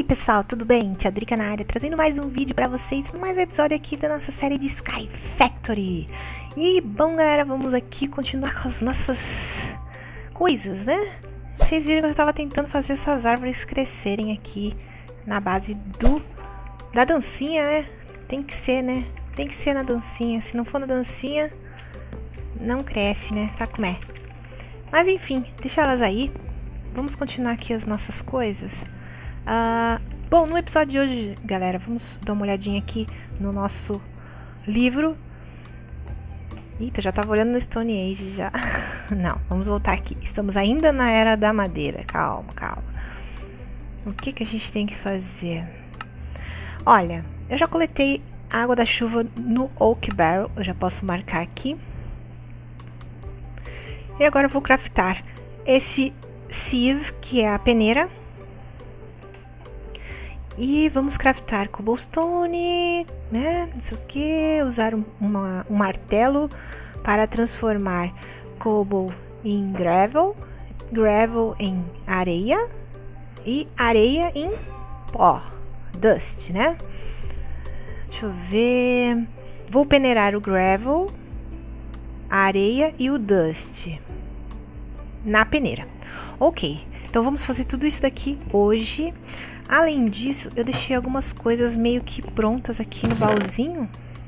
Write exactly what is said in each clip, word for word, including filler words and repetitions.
aí pessoal, tudo bem? Tia Drica na área, trazendo mais um vídeo pra vocês, mais um episódio aqui da nossa série de Sky Factory. E bom galera, vamos aqui continuar com as nossas coisas, né? Vocês viram que eu estava tentando fazer essas árvores crescerem aqui na base do da dancinha, né? Tem que ser, né? Tem que ser na dancinha, se não for na dancinha, não cresce, né? Sabe como é? Mas enfim, deixa elas aí. Vamos continuar aqui as nossas coisas. Uh, bom, no episódio de hoje, galera, vamos dar uma olhadinha aqui no nosso livro. Eita, já tava olhando no Stone Age já. Não, vamos voltar aqui. Estamos ainda na Era da Madeira. Calma, calma. O que que a gente tem que fazer? Olha, eu já coletei água da chuva no Oak Barrel. Eu já posso marcar aqui. E agora eu vou craftar esse sieve, que é a peneira. E vamos craftar cobblestone, né? Não sei o que. Usar um, uma, um martelo para transformar cobble em gravel, gravel em areia e areia em pó, dust, né? Deixa eu ver. Vou peneirar o gravel, a areia e o dust na peneira. Ok, então vamos fazer tudo isso daqui hoje. Além disso, eu deixei algumas coisas meio que prontas aqui no baúzinho.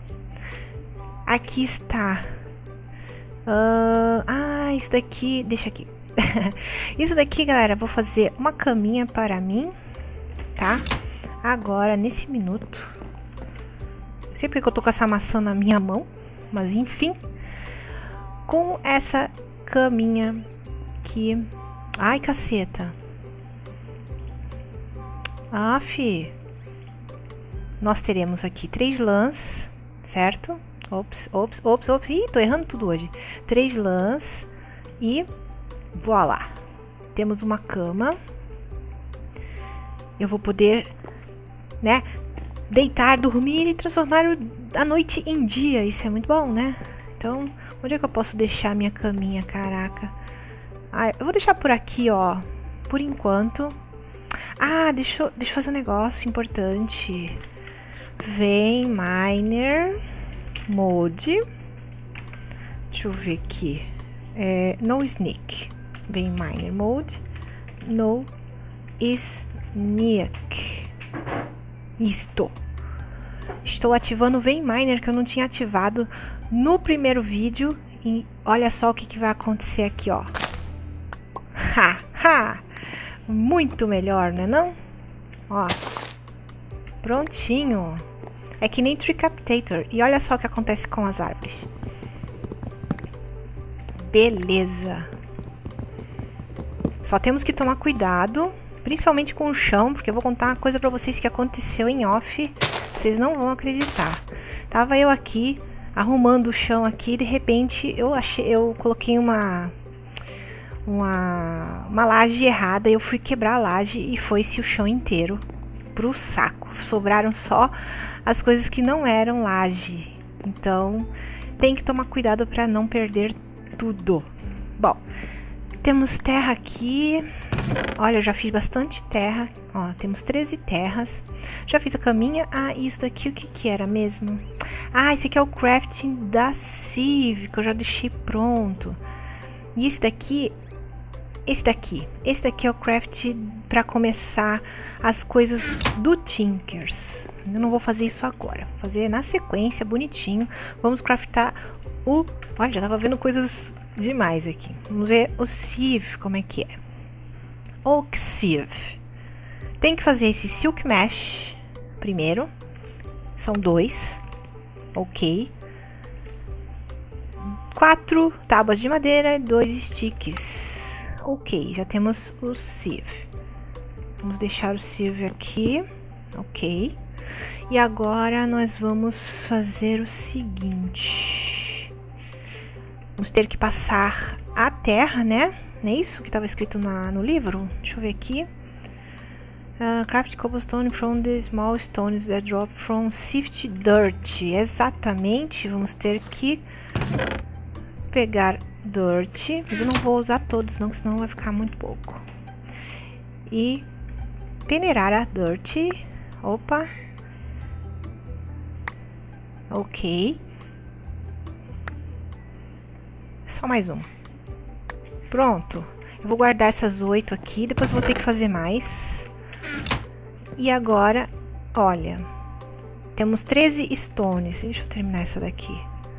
Aqui está. Uh, ah, isso daqui... Deixa aqui. Isso daqui, galera, vou fazer uma caminha para mim, tá? Agora, nesse minuto. Não sei porque que eu tô com essa maçã na minha mão, mas enfim. Com essa caminha aqui... Ai, caceta. Ah, fi. Nós teremos aqui três lãs, certo? Ops, ops, ops, ops. Ih, tô errando tudo hoje. Três lãs e voilá. Temos uma cama. Eu vou poder, né, deitar, dormir e transformar a noite em dia. Isso é muito bom, né? Então, onde é que eu posso deixar minha caminha? Caraca. Ah, eu vou deixar por aqui, ó, por enquanto. Ah, deixa eu, deixa eu fazer um negócio importante. Vein Miner Mode. Deixa eu ver aqui. É, no Sneak. Vein Miner Mode. No Sneak. Isto. Estou ativando o Vein Miner que eu não tinha ativado no primeiro vídeo. E olha só o que, que vai acontecer aqui, ó. Ha, ha! Muito melhor, né não? Ó. Prontinho. É que nem Tricapitator. E olha só o que acontece com as árvores. Beleza. Só temos que tomar cuidado, principalmente com o chão, porque eu vou contar uma coisa pra vocês que aconteceu em off. Vocês não vão acreditar. Tava eu aqui, arrumando o chão aqui, e de repente eu achei, eu coloquei uma... Uma, uma laje errada, eu fui quebrar a laje e foi-se o chão inteiro pro saco. Sobraram só as coisas que não eram laje. Então, tem que tomar cuidado para não perder tudo. Bom, temos terra aqui. Olha, eu já fiz bastante terra. Ó, temos treze terras. Já fiz a caminha. Ah, isso daqui o que que era mesmo? Ah, esse aqui é o crafting da sieve, que eu já deixei pronto. E esse daqui... Esse daqui, esse daqui é o craft para começar as coisas do Tinkers. Eu não vou fazer isso agora, vou fazer na sequência, bonitinho. Vamos craftar o... Olha, já tava vendo coisas demais aqui. Vamos ver o sieve, como é que é. Oak sieve. Tem que fazer esse silk mesh primeiro. São dois. Ok. Quatro tábuas de madeira e dois sticks. Ok, já temos o sieve. Vamos deixar o sieve aqui. Ok. E agora nós vamos fazer o seguinte. Vamos ter que passar a terra, né? Não é isso que estava escrito na, no livro? Deixa eu ver aqui. Uh, craft cobblestone from the small stones that drop from sift dirt. Exatamente. Vamos ter que pegar... dirt, mas eu não vou usar todos não, senão vai ficar muito pouco. E peneirar a dirt. Opa. Ok. Só mais um. Pronto. Eu vou guardar essas oito aqui, depois vou ter que fazer mais. E agora, olha, temos treze stones. Deixa eu terminar essa daqui.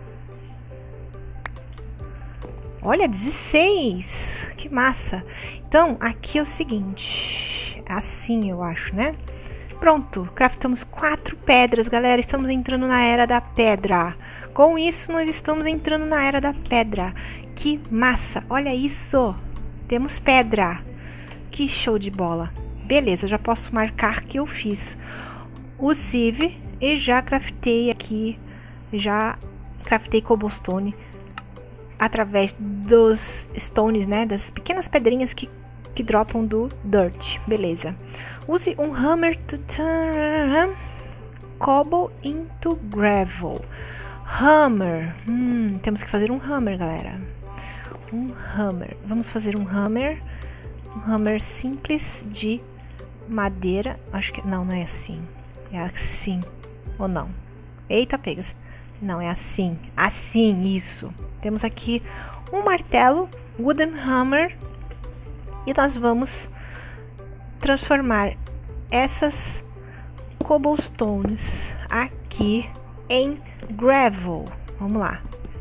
Olha, dezesseis! Que massa! Então, aqui é o seguinte, assim eu acho, né? Pronto, craftamos quatro pedras, galera. Estamos entrando na Era da Pedra. Com isso, nós estamos entrando na Era da Pedra. Que massa! Olha isso! Temos pedra. Que show de bola! Beleza, já posso marcar que eu fiz o sieve e já craftei aqui, já craftei cobblestone através dos stones, né? Das pequenas pedrinhas que, que dropam do dirt. Beleza. Use um hammer to turn cobble into gravel. Hammer. Hum, temos que fazer um hammer, galera. Um hammer. Vamos fazer um hammer. Um hammer simples de madeira. Acho que... Não, não é assim. É assim. Ou não? Eita, pegas. Não, é assim. Assim, isso. Temos aqui um martelo. Wooden hammer. E nós vamos transformar essas cobblestones aqui em gravel. Vamos lá.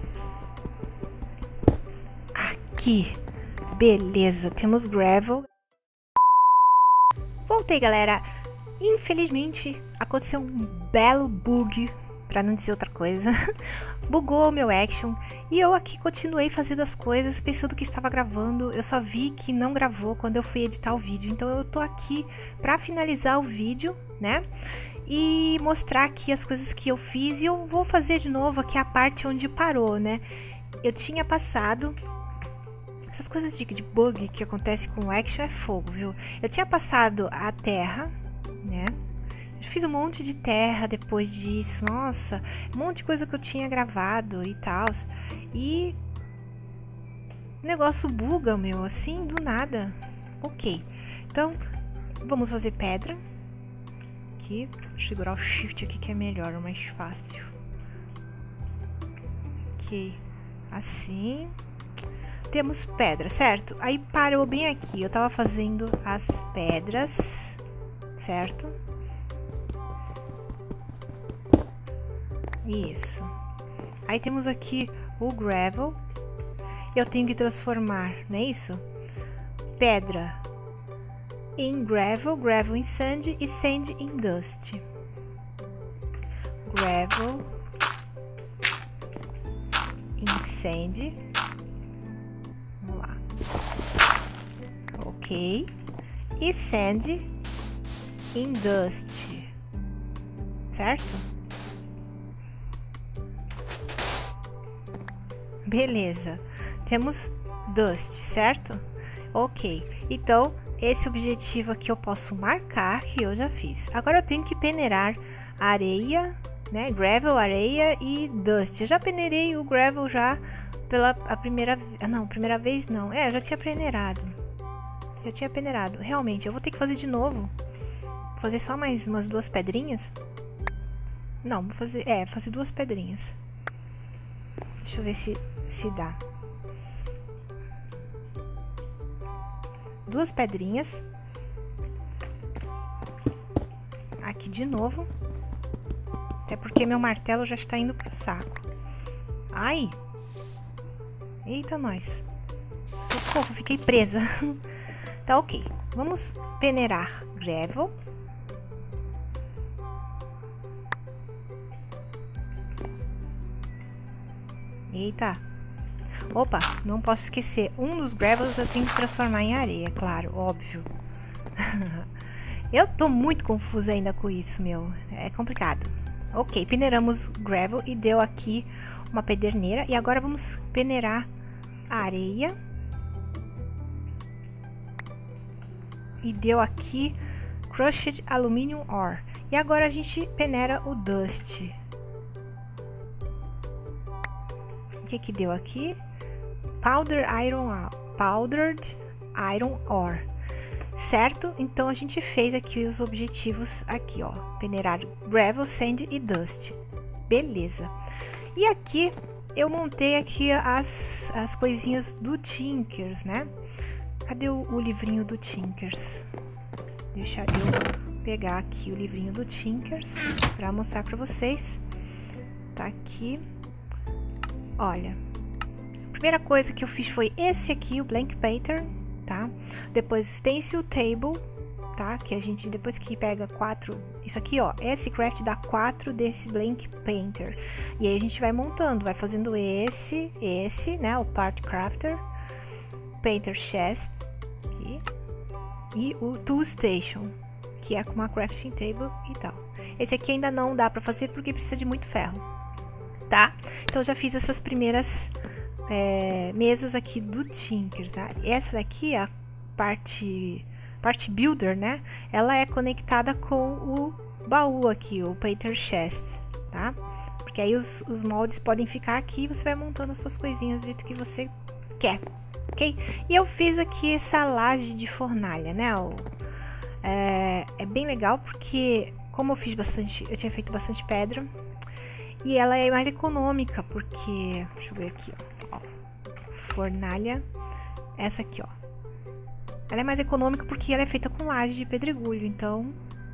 Aqui. Beleza, temos gravel. Voltei, galera. Infelizmente, aconteceu um belo bug, pra não dizer outra coisa. Bugou o meu action. E eu aqui continuei fazendo as coisas, pensando que estava gravando. Eu só vi que não gravou quando eu fui editar o vídeo. Então eu tô aqui pra finalizar o vídeo, né? E mostrar aqui as coisas que eu fiz. E eu vou fazer de novo aqui a parte onde parou, né? Eu tinha passado... Essas coisas de, de bug que acontece com o action é fogo, viu? Eu tinha passado a terra, né? Eu fiz um monte de terra depois disso. Nossa, um monte de coisa que eu tinha gravado e tal. E o negócio buga, meu, assim, do nada. Ok. Então, vamos fazer pedra. Aqui, vou segurar o shift aqui que é melhor, é mais fácil. Ok. Assim. Temos pedra, certo? Aí parou bem aqui. Eu tava fazendo as pedras, certo? Isso. Aí temos aqui o gravel. Eu tenho que transformar, não é isso? Pedra em gravel, gravel em sand e sand em dust. Gravel em sand. Ok, e sand em dust, certo? Beleza, temos dust, certo? Ok, então esse objetivo aqui eu posso marcar que eu já fiz. Agora eu tenho que peneirar areia, né? Gravel, areia e dust. Eu já peneirei o gravel já pela a primeira, não, primeira vez não. É, eu já tinha peneirado. Já tinha peneirado. Realmente, eu vou ter que fazer de novo. Vou fazer só mais umas duas pedrinhas. Não, vou fazer... É, fazer duas pedrinhas. Deixa eu ver se, se dá. Duas pedrinhas. Aqui de novo. Até porque meu martelo já está indo pro saco. Ai! Eita, nós. Socorro, fiquei presa. Tá ok. Vamos peneirar gravel. Eita. Opa, não posso esquecer. Um dos gravels eu tenho que transformar em areia, claro, óbvio. Eu tô muito confusa ainda com isso, meu. É complicado. Ok, peneiramos gravel e deu aqui uma pederneira. E agora vamos peneirar a areia. E deu aqui crushed aluminium ore. E agora a gente peneira o dust. O que que deu aqui? Powder iron, powdered iron ore. certo? Então a gente fez aqui os objetivos aqui, ó, peneirar gravel, sand e dust, beleza. E aqui eu montei aqui as, as coisinhas do Tinkers, né? Cadê o, o livrinho do Tinkers? Deixa eu pegar aqui o livrinho do Tinkers para mostrar para vocês. Tá aqui. Olha, a primeira coisa que eu fiz foi esse aqui, o blank pattern, tá? Depois stencil table, tá? Que a gente, depois que pega quatro, isso aqui, ó, esse craft dá quatro desse blank painter. E aí a gente vai montando, vai fazendo esse, esse, né? O part crafter, painter chest, aqui, e o tool station, que é com uma crafting table e tal. Esse aqui ainda não dá pra fazer porque precisa de muito ferro, tá? Então eu já fiz essas primeiras é, mesas aqui do Tinkers, tá? Essa daqui, a parte, parte builder, né? Ela é conectada com o baú aqui, o painter chest, tá? Porque aí os, os moldes podem ficar aqui e você vai montando as suas coisinhas do jeito que você quer, ok? E eu fiz aqui essa laje de fornalha, né? O, é, é bem legal porque, como eu fiz bastante, eu tinha feito bastante pedra, e ela é mais econômica, porque, deixa eu ver aqui, ó, fornalha, essa aqui, ó, ela é mais econômica porque ela é feita com laje de pedregulho, então,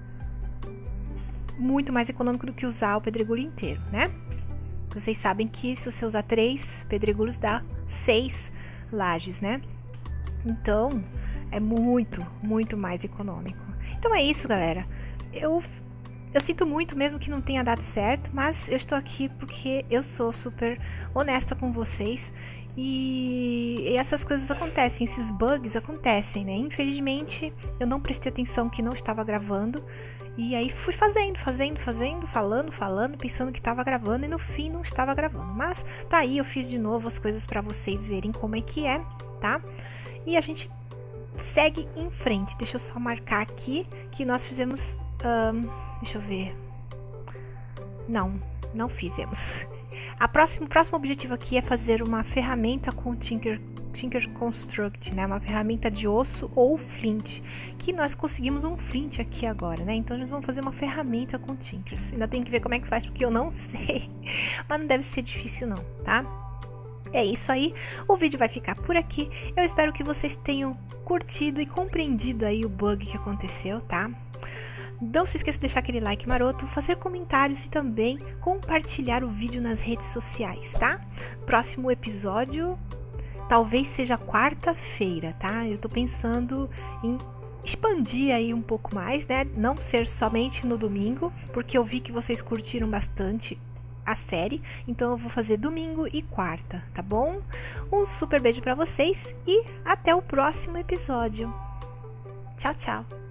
muito mais econômico do que usar o pedregulho inteiro, né? Vocês sabem que se você usar três pedregulhos, dá seis lajes, né? Então, é muito, muito mais econômico. Então é isso, galera. Eu... Eu sinto muito mesmo que não tenha dado certo, mas eu estou aqui porque eu sou super honesta com vocês e, e essas coisas acontecem, esses bugs acontecem, né? Infelizmente eu não prestei atenção que não estava gravando e aí fui fazendo, fazendo, fazendo, falando, falando, pensando que estava gravando e no fim não estava gravando. Mas tá aí, eu fiz de novo as coisas para vocês verem como é que é, tá? E a gente segue em frente. Deixa eu só marcar aqui que nós fizemos... Um, deixa eu ver. Não, não fizemos. A próximo, o próximo objetivo aqui é fazer uma ferramenta com Tinker, Tinker Construct, né? Uma ferramenta de osso ou flint. Que nós conseguimos um flint aqui agora, né? Então nós vamos fazer uma ferramenta com Tinkers. Ainda tem que ver como é que faz, porque eu não sei. Mas não deve ser difícil não, tá? É isso aí. O vídeo vai ficar por aqui. Eu espero que vocês tenham curtido e compreendido aí o bug que aconteceu, tá? Não se esqueça de deixar aquele like maroto, fazer comentários e também compartilhar o vídeo nas redes sociais, tá? Próximo episódio talvez seja quarta-feira, tá? Eu tô pensando em expandir aí um pouco mais, né? Não ser somente no domingo, porque eu vi que vocês curtiram bastante a série, então eu vou fazer domingo e quarta, tá bom? Um super beijo pra vocês e até o próximo episódio. Tchau, tchau!